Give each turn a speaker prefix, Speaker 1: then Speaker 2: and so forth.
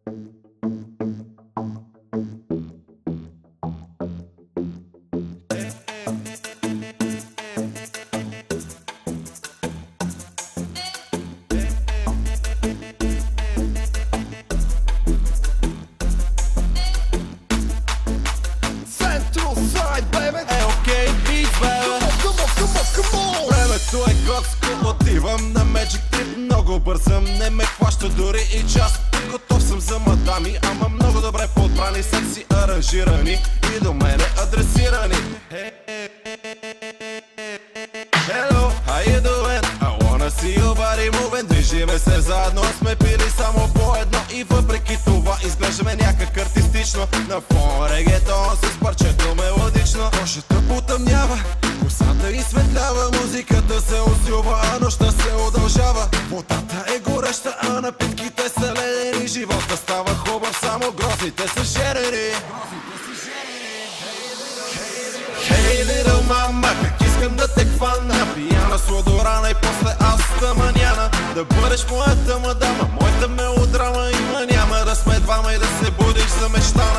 Speaker 1: Времето е готско, отивам на Magic Trip. Много бързам, не ме хваща дори и час. Готов съм за мадами, ама много добре подбрани, секси аранжирани и до мене адресирани. Hello, how you doing? I wanna see your body moving. Движиме се заедно, сме пили само по едно и въпреки това изглеждаме някак артистично. На фон регетон с парчето мелодично. Нощта потъмнява, косата изсветлява, музиката се усилва, а нощта се удължава. Водата е гореща, а напитките са ледени. Живота става хубав, само грозите са жерени. Hey little mama, как искам да те хвана, пияна сладорана и после аз тъманяна. Да бъдеш моята мадама, моята мелодрама. Има няма да сме двама и да се будиш за мечтана.